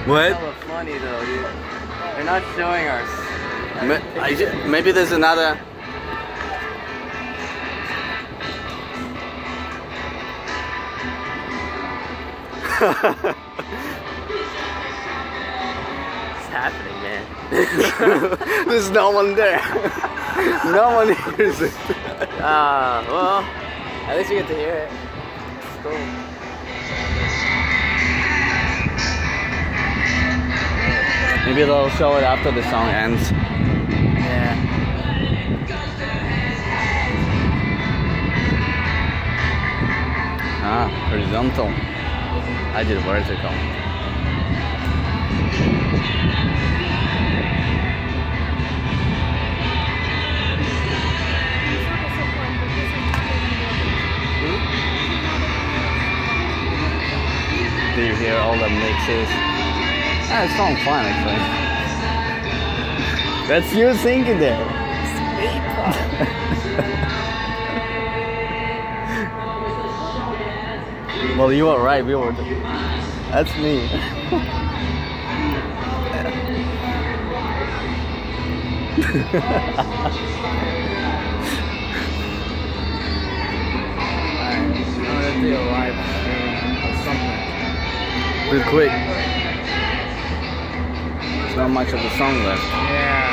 What? Hella funny though, dude. They're not showing us. Maybe there's another. What's happening, man? There's no one there. No one hears it. Well, at least you get to hear it. It's cool. Maybe they'll show it after the song ends. Yeah. Horizontal. I did vertical. Do you hear all the mixes? Ah, it sounds fun actually. That's you singing there. Well, you were right. We were. That's me. I'm gonna do a live stream or something. Real quick. There's not much of the song left. Yeah.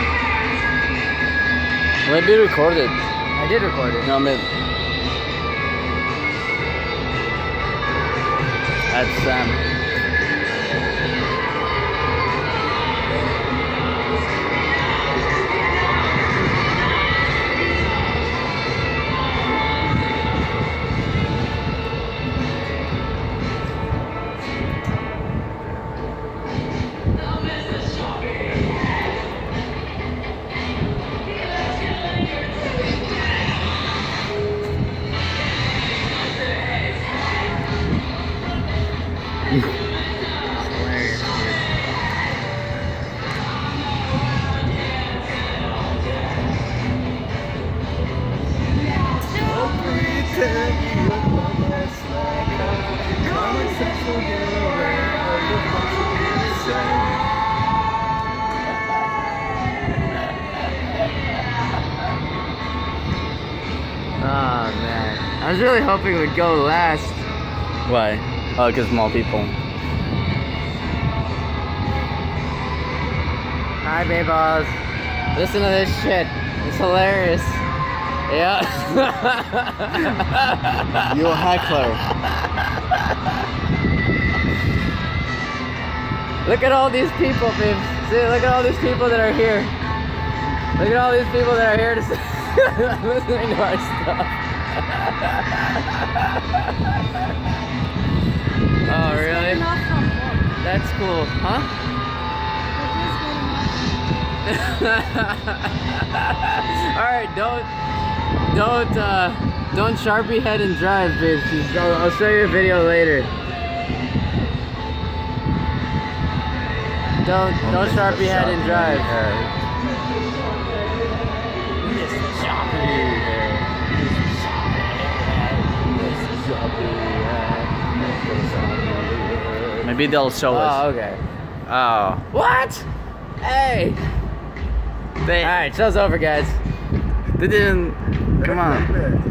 Maybe record it. I did record it. No, I mean, that's Oh man, I was really hoping it would go last. why? Oh, because more people. Hi, babe-balls. Listen to this shit. It's hilarious. Yeah. You're a heckler. Look at all these people, babes. See, look at all these people that are here. Look at all these people that are here to listening to our stuff. Oh, really? That's cool, huh? Alright, don't Sharpie head and drive, babes. I'll show you a video later. Don't Sharpie head and drive. Maybe they'll show us. Oh, okay. Oh. What? Hey! Alright, show's over, guys. They didn't. Come on.